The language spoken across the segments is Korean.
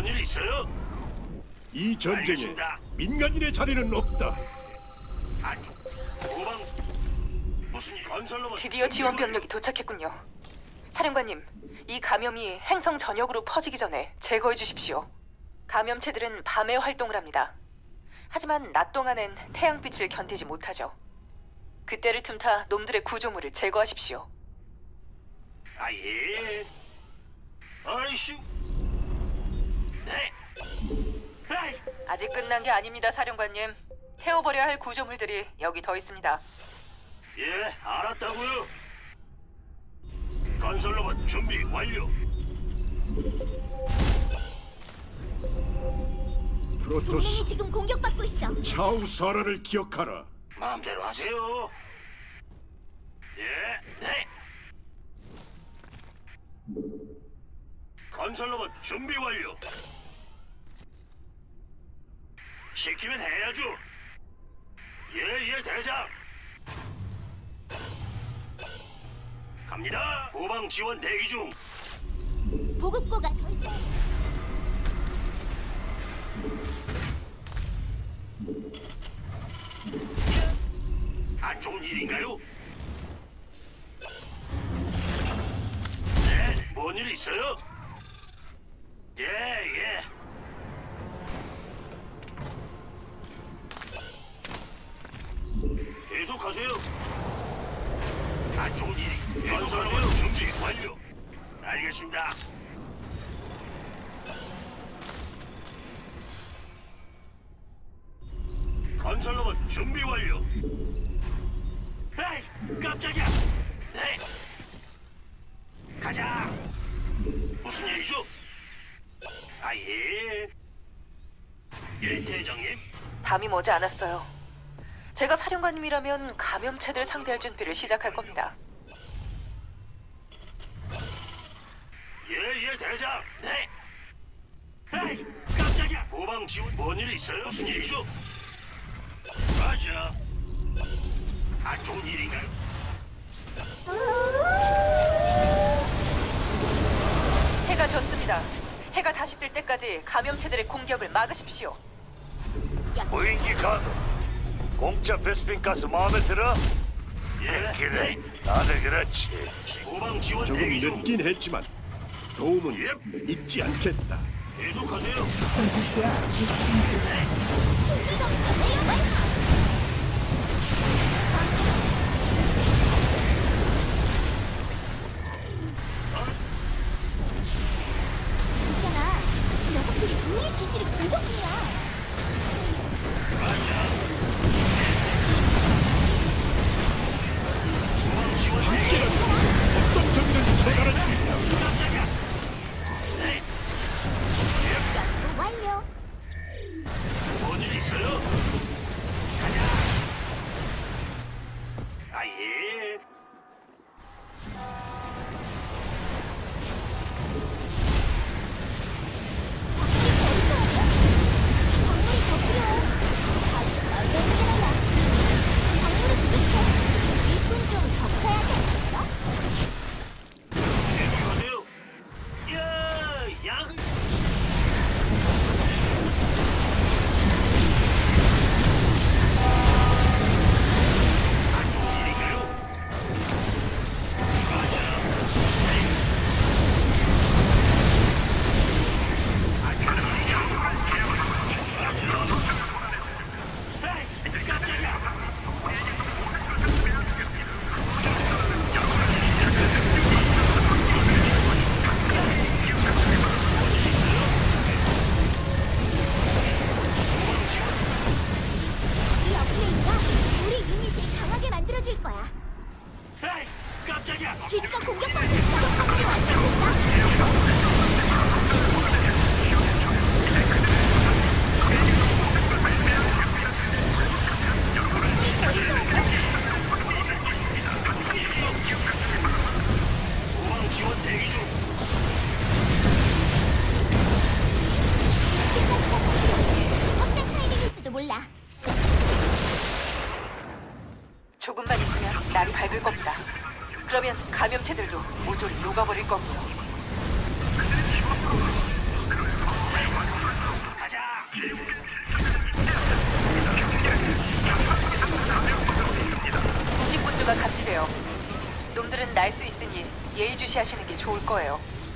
뭔일 있어요? 이 전쟁에 알겠습니다. 민간인의 자리는 없다. 도방 무슨 일? 건설로봇 드디어 지원 병력이 도착했군요. 사령관님, 이 감염이 행성 전역으로 퍼지기 전에 제거해 주십시오. 감염체들은 밤에 활동을 합니다. 하지만 낮 동안엔 태양빛을 견디지 못하죠. 그때를 틈타 놈들의 구조물을 제거하십시오. 예. 아이씨. 네. 에이. 아직 끝난 게 아닙니다, 사령관님. 태워버려야 할 구조물들이 여기 더 있습니다. 예, 알았다고요. 건설로봇 준비 완료. 프로토스 동맹이 지금 공격받고 있어. 차우사라를 기억하라. 마음대로 하세요. 예, 네. 건설로봇 준비 완료. 시키면 해야죠. 예, 대장. 갑니다. 후방 지원 대기 중. 보급고가 더 있어. 안 좋은 일인가요? 네, 뭔 일 있어요? 예. 계속하세요. 안 좋은 일이. 건설로봇 준비 완료. 알겠습니다. 건설로봇 준비 완료. 에이, 깜짝이야. 네. 가자. 무슨 일이죠? 예. 예, 대장님. 밤이 머지 않았어요. 제가 사령관님이라면 감염체들 상대할 준비를 시작할 겁니다. 예, 대장. 네. 에이, 깜짝이야. 후방 지원 뭔일 있어요? 무슨 일이죠? 맞아. 안 좋은 일인가요? 해가 졌습니다. 해가 다시 뜰 때까지 감염체들의 공격을 막으십시오. 무인기 가도 공짜 베스핀 가스 마음에 들어? 예, 그래, 다들 그렇지. 후방 지원 조금 대기 중. 늦긴 했지만 도움은 잊지 않겠다. 계속하세요. 전투투와 배치 중입니다. 있잖아, 녀석들이 우리 기지를 공격 중이야. 어떤 적이든 처단할 수 있다. 연구 완료. 뭔일 있어요? 가자. 예. 광물이 더 필요해. 아주 얼른 살아라. 광물을 부족해. 일꾼 좀더 커야지 않겠어? 계속하세요. 양. 안 좋은 일인가요? 이 업그레이드가 우리 유닛을 강하게 만들어줄 거야. 에이, 깜짝이야. 기지가 공격받고 있어. 건물이 완성됐다. 후방 지원 대기 중. 헛된 타이밍일지도 몰라. 조금만 있으면 날이 밝을 겁니다. 그러면 감염체들도 모조리 녹아버릴 거고요. 가자. 구식군주가 감지돼요. 놈들은 날 수 있으니 예의주시하시는 게 좋을 거예요.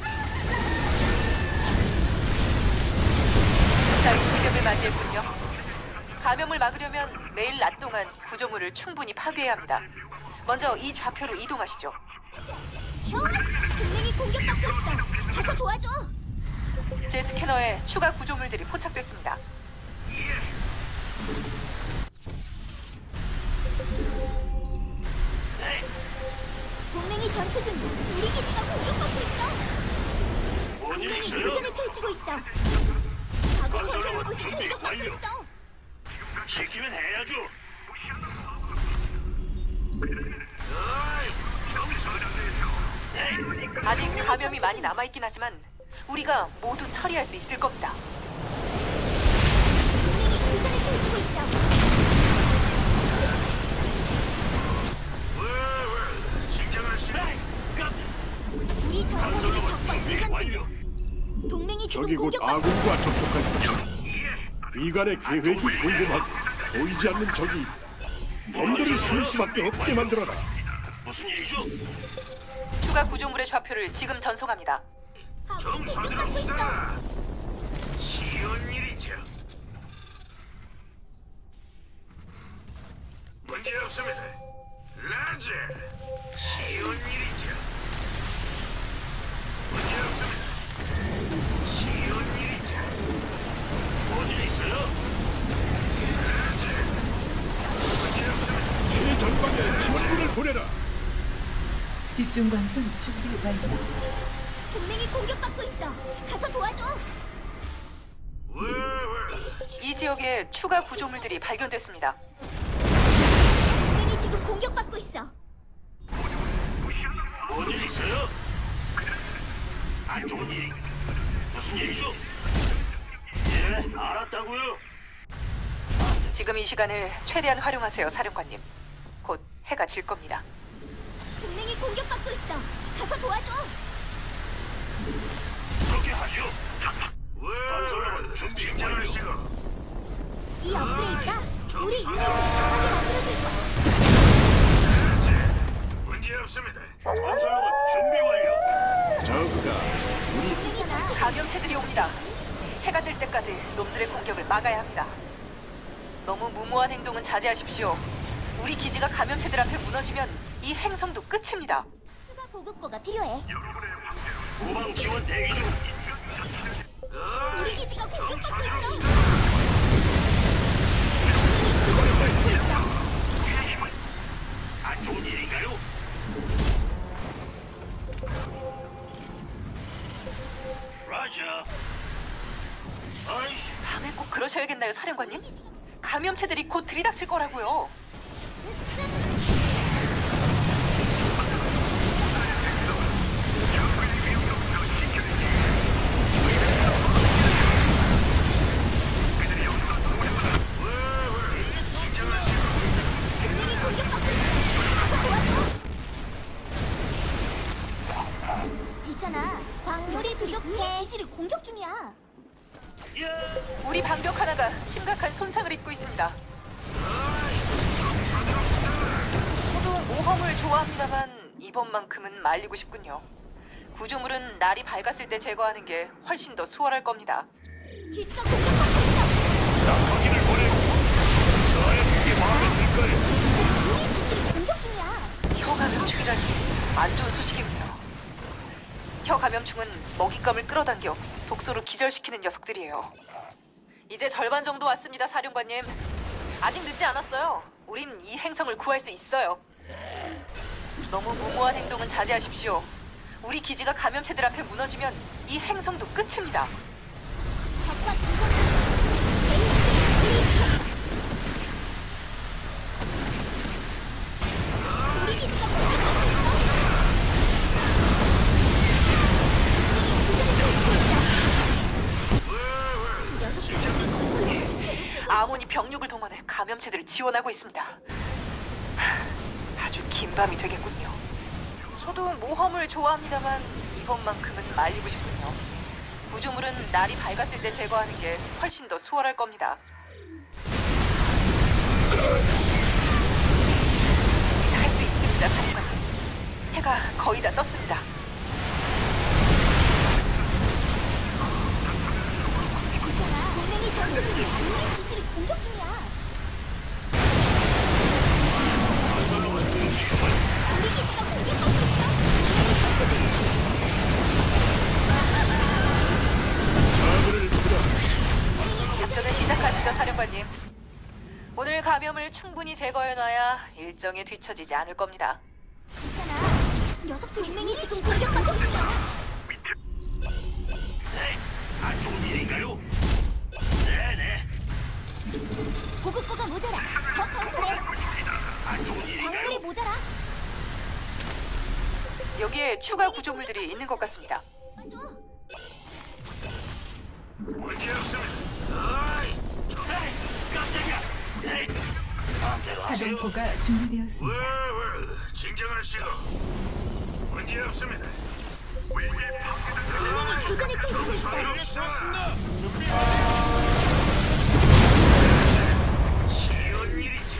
무사히 위협을 맞이했군요. 감염을 막으려면 매일 낮 동안 구조물을 충분히 파괴해야 합니다. 먼저 이 좌표로 이동하시죠. 좋아! 동맹이 공격받고 있어. 가서 도와줘. 제 스캐너에 추가 구조물들이 포착됐습니다. 동맹이 전투 중. 우리 기지가 공격받고 있어. 뭔일 동맹이 있어요? 교전을 펼치고 있어. 과거 건설 로봇이 공격받고 있어. 시키면 해야죠. 아직 감염이 많이 남아있긴 하지만 우리가 모두 처리할 수 있을 겁니다. 동맹이 교전을 펼치고 있어. 우리 전사들이 적과 교전 중. 동맹이 지금 적이 곧 공격받고 아군과 접촉할 것이다. 이간의 계획이 궁금하고 보이지 않는 적이 놈들을 쓸 수밖에 없게 만들어라. 무슨 일이죠? 추가 구조물의 좌표를 지금 전송합니다. 아군이 공격받고 있어. 쉬운 일이죠. 문제 없습니다. 라자. 쉬운 일이죠. 문제 없습니다. 쉬운 일이죠. 뭔일 있어요? 라자. 문제 없습니다. 최전방에 팀원들을 보내라. 집중 관성 준비 완료. 동맹이 공격받고 있어. 가서 도와줘. 이 지역에 추가 구조물들이 발견됐습니다. 동맹이 지금 공격받고 있어. 뭔일 있어요? 안 좋은 일이. 무슨 일이죠? 예, 알았다고요. 지금 이 시간을 최대한 활용하세요, 사령관님. 곧 해가 질 겁니다. 동맹이 공격받고 있어. 가서 도와줘. 그렇게 하죠. 건설로봇 준비 완료. 이 업그레이드가 우리 유닛을 강하게 만들어줄 거야. 문제 없습니다. 건설로봇 준비 완료. 적가 우리 동맹이 감염체들이 옵니다. 해가 될 때까지 놈들의 공격을 막아야 합니다. 너무 무모한 행동은 자제하십시오. 우리 기지가 감염체들 앞에 무너지면 이 행성도 끝입니다. 추가 보급고가 필요해. 후방 지원 대기 중. 우리 기지가 공격받고 있어. 동맹이 교전을 펼치고 있어. 안 좋은 일인가요? 라자. 아이씨. 밤에 꼭 그러셔야겠나요, 사령관님? 감염체들이 곧 들이닥칠 거라고요. 동맹이 공격받고 있어. 가서 도와줘. 있잖아. 광물이 부족해. 기지를 공격 중이야. 우리 방벽 하나가 심각한 손상을 입고 있습니다. 저도 모험을 좋아합니다만 이번만큼은 말리고 싶군요. 구조물은 날이 밝았을 때 제거하는 게 훨씬 더 수월할 겁니다. 기지가 공격받고 있어. 확인을 보내고 너의 그게 마음에 들 거예요. 우리 기지를 공격 중이야. 혀 감염충이라니 안 좋은 소식이군요. 혀 감염충은 먹잇감을 끌어당겨 독소로 기절시키는 녀석들이에요. 이제 절반 정도 왔습니다, 사령관님. 아직 늦지 않았어요. 우린 이 행성을 구할 수 있어요. 너무 무모한 행동은 자제하십시오. 우리 기지가 감염체들 앞에 무너지면 이 행성도 끝입니다. 적과 교전 중. 우리 기지가 공격받고 있어. 아몬이 병력을 동원해 감염체들을 지원하고 있습니다. 아주 긴 밤이 되겠군요. 저도 모험을 좋아합니다만 이번만큼은 말리고 싶군요. 구조물은 날이 밝았을 때 제거하는 게 훨씬 더 수월할 겁니다. 할 수 있습니다, 사령관님. 해가 거의 다 떴습니다. 동맹이 전투 중이야. 우리 기지를 공격 중이야. 우리 기지가 공격받고 있어. 동맹이 전투 중이야. 아들을 보라. 작전을 시작하시죠, 사령관님. 오늘 감염을 충분히 제거해놔야 일정에 뒤처지지 않을 겁니다. 있잖아. 녀석 동맹이 지금 공격받고 있어. 네, 안 좋은 일인가요? 네네. 보급고가 모자라. 더 건설해. 안 좋은 일인가요? 광물이 모자라. 여기에 추가 구조물들이 있는 것 같습니다. 맞아. 문제 없습니다. 어이, 깜짝이야. 네, 마음대로 하세요. 가동포가 준비되었습니다. 진정하시고. 문제 없습니다. 동맹이 교전을 펼치고 있어. 쉬운 일이죠.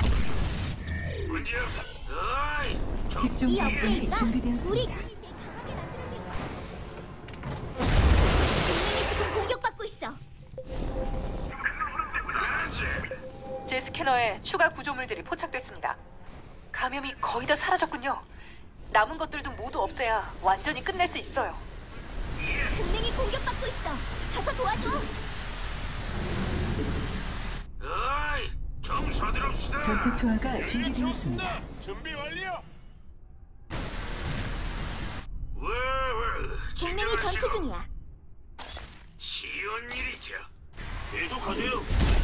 문제 없어. 어이, 집중 이 방송이 업그레이드가 우리 준비되었습니다. 강화제 강하게 만들어줄 거야. 동맹이 지금 공격받고 있어. 제 스캐너에 추가 구조물들이 포착됐습니다. 감염이 거의 다 사라졌군요. 남은 것들도 모두 없애야 완전히 끝낼 수 있어요. 동맹이 공격받고 있어. 가서 도와줘. 어이, 좀 서두릅시다. 전투 투하가 준비되었습니다. 준비 완료. 동맹이 전투 중이야. 쉬운 일이죠. 계속하세요.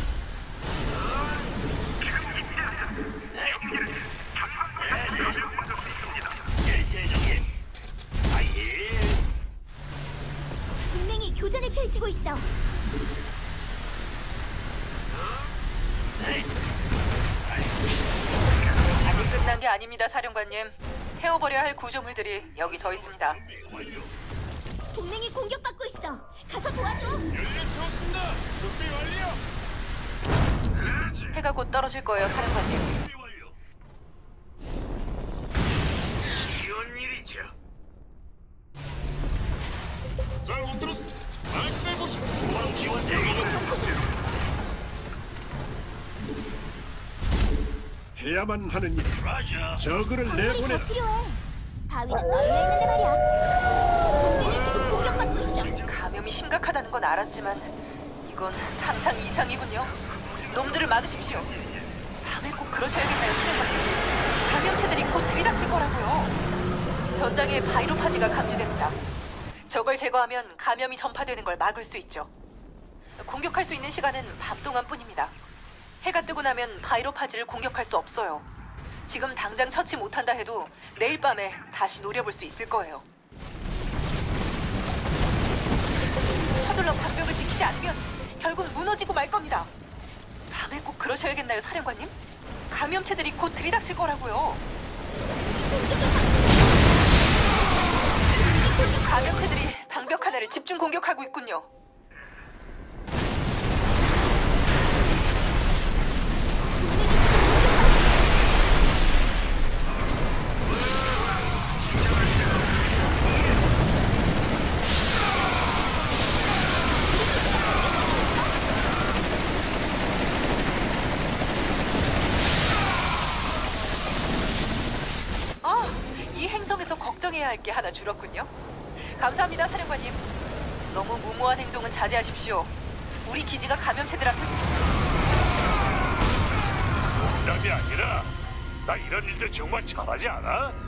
대장님. 아예. 동맹이 교전을 펼치고 있어. 아직 끝난 게 아닙니다, 사령관님. 태워버려야 할 구조물들이 여기 더 있습니다. 동맹이 공격받고 있어. 가서 도와줘. 준비 완료. 해가 곧 떨어질 거예요, 사령관님. 준비 완료. 쉬운 일이죠. 잘못 들었어. 말씀해 보십시오. 후방 지원 대기 중. 해야만 하는 일. 라자. 저그를 광물이 더 내보내라. 필요해. 바위는 널려 있는데 말이야. 동맹이 지금 공격받고 있어. 감염이 심각하다는 건 알았지만 이건 상상 이상이군요. 놈들을 막으십시오. 밤에 꼭 그러셔야겠나요, 사령관님? 감염체들이 곧 들이닥칠 거라고요. 전장에 바이로파지가 감지됩니다. 저걸 제거하면 감염이 전파되는 걸 막을 수 있죠. 공격할 수 있는 시간은 밤 동안뿐입니다. 해가 뜨고 나면 바이로파지를 공격할 수 없어요. 지금 당장 처치 못한다 해도 내일 밤에 다시 노려볼 수 있을 거예요. 서둘러 방벽을 지키지 않으면 결국 무너지고 말 겁니다. 밤에 꼭 그러셔야겠나요, 사령관님? 감염체들이 곧 들이닥칠 거라고요. 감염체들이 방벽 하나를 집중 공격하고 있군요. 이 행성에서 걱정해야 할 게 하나 줄었군요. 감사합니다, 사령관님. 너무 무모한 행동은 자제하십시오. 우리 기지가 감염체들 앞에... 농담이 아니라 나 이런 일들 정말 잘하지 않아?